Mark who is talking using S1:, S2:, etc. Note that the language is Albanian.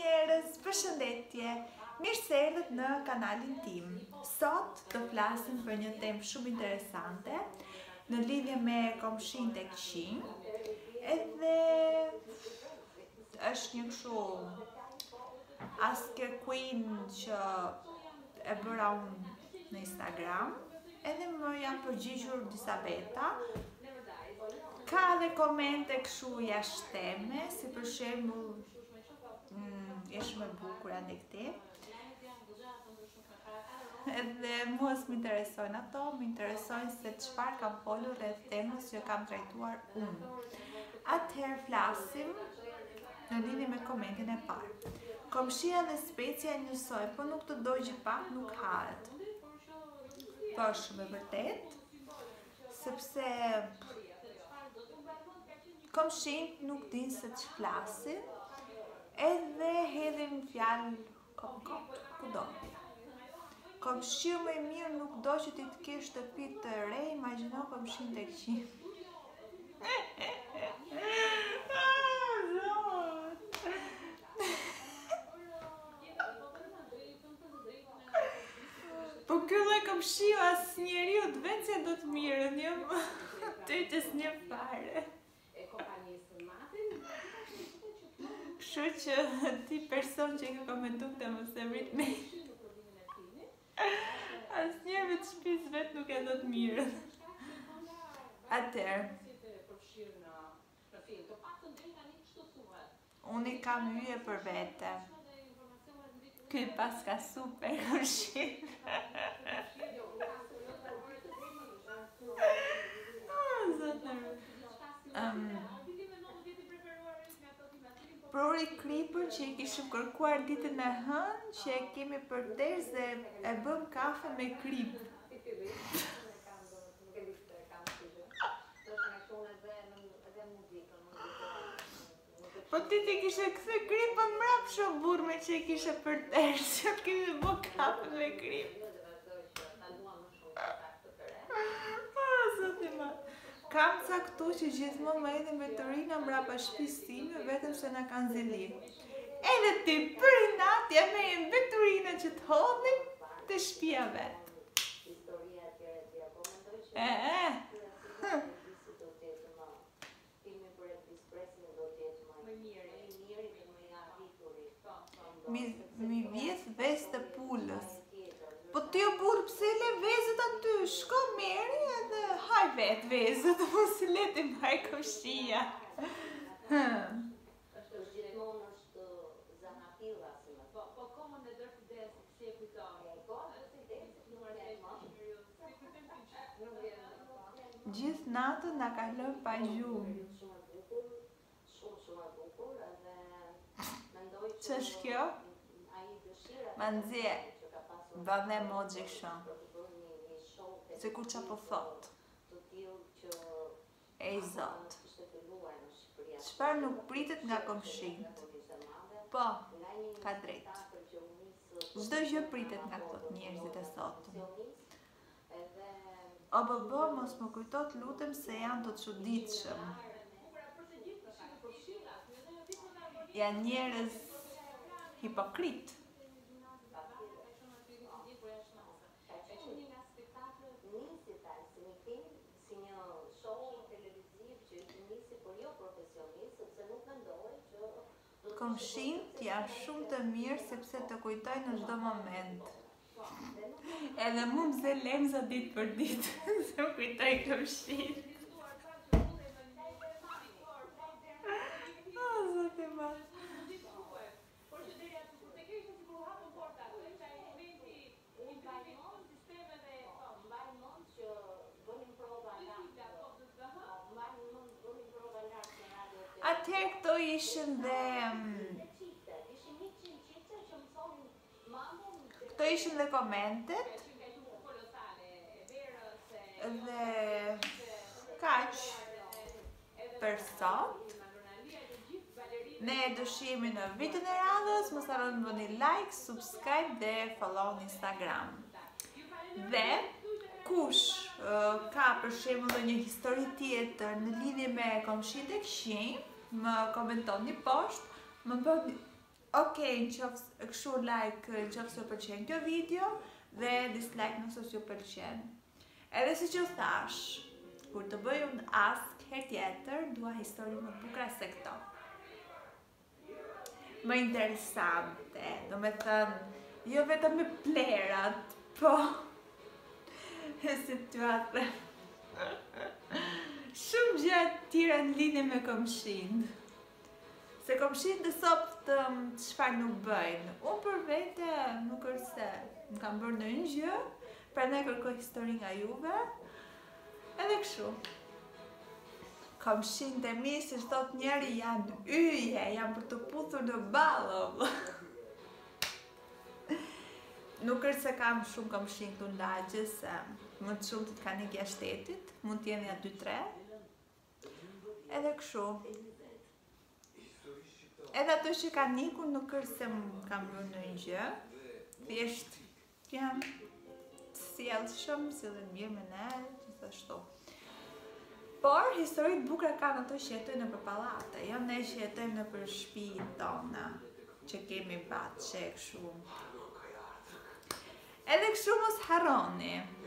S1: njerëz, përshëndetje, mirë se erdhët në kanalin tim. Sot do flasim për një temë shumë interesante në lidhje me komshin tek qinj, edhe është një kështu Ask a Queen që e bëra unë në Instagram, edhe më janë përgjigjur disa veta. Ka dhe komente kështu jashteme, si për shembull jesh më bukur ande këti. Edhe mua s'më interesojnë ato, më interesojnë se çfarë kam folur rreth temës që kam trajtuar unë. Atëherë flasim në lidhje me komentin e parë. Komshia dhe specia e njësoj, po nuk të dojgjë pak nuk hahet. Po është shumë e vërtet, sepse komshin nuk din se që flasin, edhe hedhin fjalë kom, kudo. Komshiu më i mirë nuk do që ti të kesh shtëpi të re, imagjino komshin tek qinj. Po ky lloj komshiu asnjëriu të vetë se do të mirën, jo ty që s'njeh fare. Kështu që ti person që ke komentu këtë mos e vrit me asnjëve të shtëpisë vet nuk e do të mirën. Atëherë, unë i kam hyje për vete. Ky pas ka super komshi. Prori kripën që i kishëm kërkuar ditën e hënë, që e kemi për tezë dhe e bëm kafe me kripë. Po ti kishe kthe kripën mrapsho burme që i kishe për tezë, që kemi bë kafe me kripë. Kam caktu që gjithmonë më edhe me Torina mbrapa shtëpisë time, vetëm se na kanë zili. Edhe ti për inat ja merrim veturinën që të hodhim te shtëpia vet. Mi vjedh vezë të pulës. Po ti o burë, pse le vezët aty? Shko meri edhe haj vetë vezët, mos i letim haj komshia. Gjithë natën na kalon pa gjumë. Ç'është kjo? Ma nxjerr. Bën emoji shumë. Se kur qa po thot. Ej zot. Çfarë nuk pritet nga komshinjt? Po, ka drejt. Çdo gjë pritet nga këto njerëzit e sotëm. O bëbë, mos më kujtot lutem se janë të çuditshëm. Janë njerëz hipokrit. Komshinjt janë shumë të mirë sepse të kujtojnë në çdo moment. Edhe mu më zë lemza ditë për ditë, se më kujtoj komshinjt. O, zote ma. Atëherë këto ishin dhe komentet. Dhe kaq për sot. Ne do shihemi në vitin e radhës, mos harroni të bëni like, subscribe dhe follow në Instagram. Dhe kush ka për shembull ndonjë histori tjetër në lidhje me komshin tek qinj, më komentoni poshtë, më bëni Okej, kështu like nëse ju pëlqen kjo video dhe dislike nëse ju pëlqen. Edhe si që thash, kur të bëj unë ask herë tjetër, dua histori më të bukura se këto. Më interesante, do me thënë, jo vetëm me plerat, po situatë. Shumë gjatë tjera në lidhje me komshin. Se komshin dhe sot çfarë nuk bëjnë. Unë për vete nuk është se më kam bërë në një gjë, prandaj kërkoj histori nga juve. Edhe kështu. Komshin të mi, si thot njeri, janë yje, janë për të puthur në ballë. Nuk është se kam shumë komshin këtu në lagje, se më të shumë të kanë ikja shtetit, mund t'jeni ja 2-3. Edhe kështu. Edhe ato që kanë ikur nuk është se më kam bërë në një gjë, thjesht jam sjellshëm, sillen mirë me ne, gjithashtu. Por historitë bukura kanë ato që jetojnë nëpër pallate, jo ne që jetojmë nëpër shtëpitë tona, që kemi baçe kështu. Edhe kështu mos harroni.